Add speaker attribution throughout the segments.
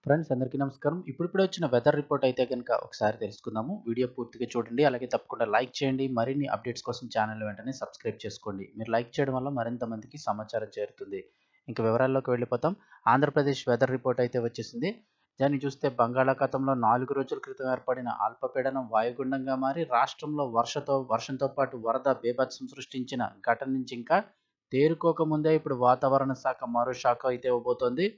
Speaker 1: Friends అందరికీ నమస్కారం. ఇప్పుడిప్పుడే వచ్చిన వెదర్ రిపోర్ట్ అయితే గనుక ఒకసారి తెలుసుకుందాము. వీడియో పూర్తిగా చూడండి. అలాగే తప్పకుండా లైక్ చేయండి. మరిన్ని అప్డేట్స్ కోసం ఛానల్ వెంటనే సబ్స్క్రైబ్ చేసుకోండి. మీరు లైక్ చేయడం వల్ల మరింత మందికి సమాచారం చేరుతుంది. ఇంక వివరాల్లోకి వెళ్ళిపోతాం. ఆంధ్రప్రదేశ్ వెదర్ రిపోర్ట్ అయితే వచ్చేసింది. దాన్ని చూస్తే బంగాళాఖాతంలో 4 రోజుల క్రితం ఏర్పడిన అల్పపీడనం వాయుగుండంగా మారి రాష్ట్రంలో వర్షంతో పాటు వరద బీభత్సం సృష్టించిన ఘటన నుంచి ఇంకా తేరుకోకముందే ఇప్పుడు వాతావరణ శాఖ మరో షాక్ అయితే ఇవ్వబోతోంది.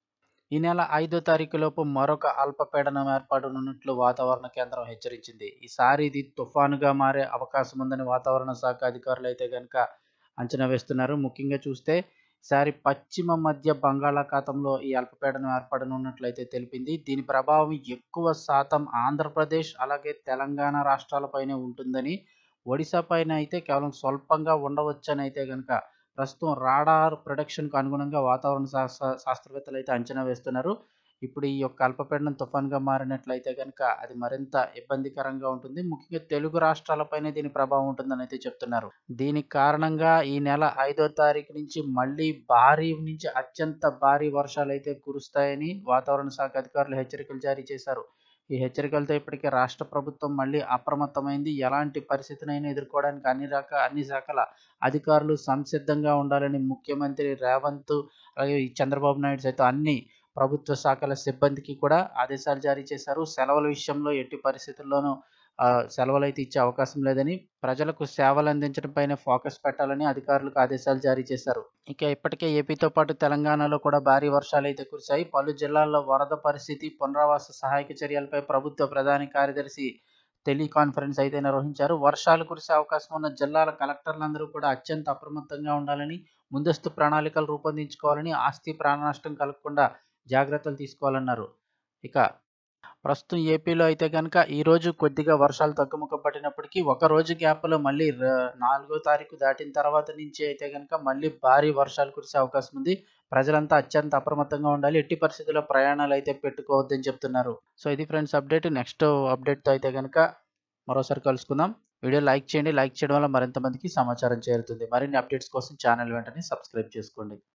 Speaker 1: ఈ నెల 5వ తారీఖులోపు మరొక అల్పపీడనం ఏర్పడనున్నట్లు వాతావరణ కేంద్రం హెచ్చరించింది. ఈసారి ఇది తుఫానుగా మారే అవకాశం ఉందని వాతావరణ శాఖ అధికారులు అయితే గనుక అంచనా వేస్తున్నారు. ముఖ్యంగా చూస్తే ఈసారి పశ్చిమ మధ్య బంగాళాఖాతంలో ఈ అల్పపీడనం ఏర్పడనున్నట్లయితే తెలిపింది. దీని ప్రభావం ఎక్కువ శాతం ఆంధ్రప్రదేశ్ అలాగే తెలంగాణ రాష్ట్రాలపైనే ఉంటుందని, ఒడిశా పైన అయితే కేవలం స్వల్పంగా ఉండవచ్చని అయితే గనుక ప్రస్తుతం రాడార్ ప్రొడక్షన్‌కు అనుగుణంగా వాతావరణ శాస్త్రవేత్తలు అయితే అంచనా వేస్తున్నారు. ఇప్పుడు ఈ యొక్క అల్పపీడనం తుఫాన్‌గా మారినట్లయితే గనుక అది మరింత ఇబ్బందికరంగా ఉంటుంది. ముఖ్యంగా తెలుగు రాష్ట్రాలపైనే దీని ప్రభావం ఉంటుందని అయితే చెప్తున్నారు. దీనికి కారణంగా ఈ నెల 5వ తారీఖు నుంచి మళ్ళీ భారీ నుంచి అత్యంత భారీ వర్షాలైతే కురుస్తాయని వాతావరణ శాఖ అధికారులు హెచ్చరికలు జారీ చేశారు. ఈ హెచ్చరికలతో ఇప్పటికే రాష్ట్ర ప్రభుత్వం మళ్ళీ అప్రమత్తమైంది. ఎలాంటి పరిస్థితినైనా ఎదుర్కోవడానికి అన్ని శాఖల అధికారులు సంసిద్ధంగా ఉండాలని ముఖ్యమంత్రి రేవంత్, అలాగే ఈ చంద్రబాబు నాయుడు సైతం అన్ని ప్రభుత్వ శాఖల సిబ్బందికి కూడా ఆదేశాలు జారీ చేశారు. సెలవుల విషయంలో ఎట్టి పరిస్థితుల్లోనూ సెలవులైతే ఇచ్చే అవకాశం లేదని, ప్రజలకు సేవలు అందించడం పైన ఫోకస్ పెట్టాలని అధికారులకు ఆదేశాలు జారీ చేశారు. ఇక ఇప్పటికే ఏపీతో పాటు తెలంగాణలో కూడా భారీ వర్షాలైతే కురిశాయి. పలు జిల్లాల్లో వరద పరిస్థితి, పునరావాస సహాయక చర్యలపై ప్రభుత్వ ప్రధాన కార్యదర్శి టెలికాన్ఫరెన్స్ అయితే నిర్వహించారు. వర్షాలు కురిసే అవకాశం ఉన్న జిల్లాల కలెక్టర్లందరూ కూడా అత్యంత అప్రమత్తంగా ఉండాలని, ముందస్తు ప్రణాళికలు రూపొందించుకోవాలని, ఆస్తి ప్రాణ నష్టం కలగకుండా జాగ్రత్తలు తీసుకోవాలన్నారు. ఇక ప్రస్తుతం ఏపీలో అయితే గనుక ఈరోజు కొద్దిగా వర్షాలు తగ్గుముఖం పట్టినప్పటికీ ఒక రోజు గ్యాప్‌లో మళ్ళీ 4వ తారీఖు దాటిన తర్వాత నుంచి అయితే గనుక మళ్ళీ భారీ వర్షాలు కురిసే అవకాశం ఉంది. ప్రజలంతా అత్యంత అప్రమత్తంగా ఉండాలి. ఎట్టి పరిస్థితుల్లో ప్రయాణాలైతే పెట్టుకోవద్దని చెప్తున్నారు. సో ఇది ఫ్రెండ్స్ అప్డేట్. నెక్స్ట్ అప్డేట్‌తో అయితే గనుక మరోసారి కలుసుకుందాం. వీడియో లైక్ చేయండి. లైక్ చేయడం వల్ల మరింత మందికి సమాచారం చేరుతుంది. మరిన్ని అప్డేట్స్ కోసం ఛానల్ వెంటనే సబ్స్క్రైబ్ చేసుకోండి.